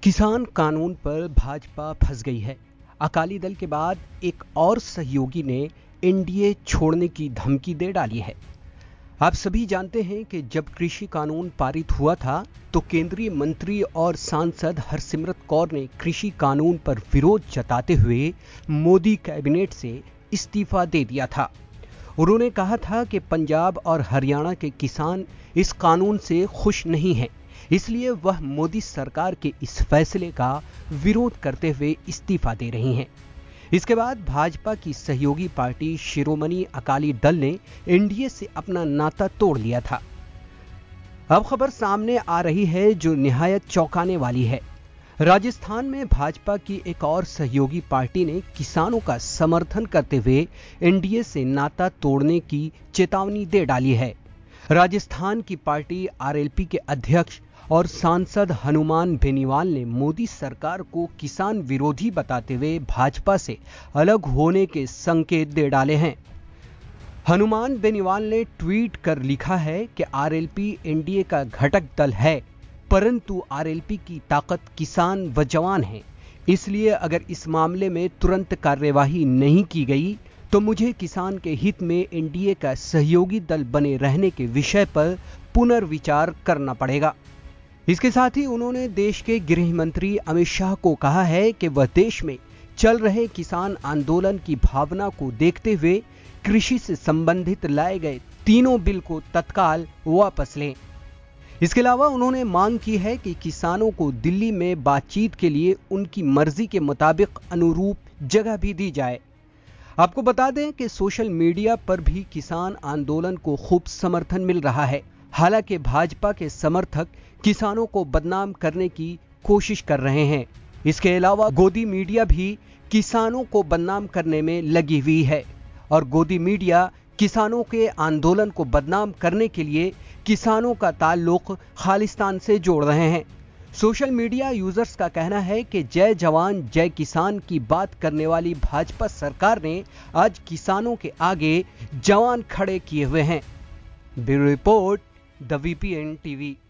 किसान कानून पर भाजपा फंस गई है। अकाली दल के बाद एक और सहयोगी ने एनडीए छोड़ने की धमकी दे डाली है। आप सभी जानते हैं कि जब कृषि कानून पारित हुआ था तो केंद्रीय मंत्री और सांसद हरसिमरत कौर ने कृषि कानून पर विरोध जताते हुए मोदी कैबिनेट से इस्तीफा दे दिया था। उन्होंने कहा था कि पंजाब और हरियाणा के किसान इस कानून से खुश नहीं हैं, इसलिए वह मोदी सरकार के इस फैसले का विरोध करते हुए इस्तीफा दे रही हैं। इसके बाद भाजपा की सहयोगी पार्टी शिरोमणि अकाली दल ने एनडीए से अपना नाता तोड़ लिया था। अब खबर सामने आ रही है जो निहायत चौंकाने वाली है। राजस्थान में भाजपा की एक और सहयोगी पार्टी ने किसानों का समर्थन करते हुए एनडीए से नाता तोड़ने की चेतावनी दे डाली है। राजस्थान की पार्टी आरएलपी के अध्यक्ष और सांसद हनुमान बेनीवाल ने मोदी सरकार को किसान विरोधी बताते हुए भाजपा से अलग होने के संकेत दे डाले हैं। हनुमान बेनीवाल ने ट्वीट कर लिखा है कि आरएलपी एनडीए का घटक दल है, परंतु आरएलपी की ताकत किसान व जवान है, इसलिए अगर इस मामले में तुरंत कार्यवाही नहीं की गई तो मुझे किसान के हित में एनडीए का सहयोगी दल बने रहने के विषय पर पुनर्विचार करना पड़ेगा। इसके साथ ही उन्होंने देश के गृह मंत्री अमित शाह को कहा है कि वह देश में चल रहे किसान आंदोलन की भावना को देखते हुए कृषि से संबंधित लाए गए तीनों बिल को तत्काल वापस लें। इसके अलावा उन्होंने मांग की है कि किसानों को दिल्ली में बातचीत के लिए उनकी मर्जी के मुताबिक अनुरूप जगह भी दी जाए। आपको बता दें कि सोशल मीडिया पर भी किसान आंदोलन को खूब समर्थन मिल रहा है। हालांकि भाजपा के समर्थक किसानों को बदनाम करने की कोशिश कर रहे हैं। इसके अलावा गोदी मीडिया भी किसानों को बदनाम करने में लगी हुई है और गोदी मीडिया किसानों के आंदोलन को बदनाम करने के लिए किसानों का ताल्लुक खालिस्तान से जोड़ रहे हैं। सोशल मीडिया यूजर्स का कहना है कि जय जवान जय किसान की बात करने वाली भाजपा सरकार ने आज किसानों के आगे जवान खड़े किए हुए हैं। Bureau report, the VPN TV.